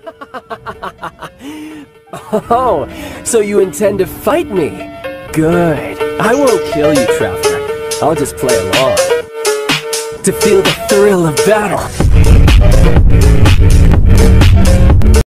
Oh, so you intend to fight me? Good. I won't kill you, traveler. I'll just play along. To feel the thrill of battle.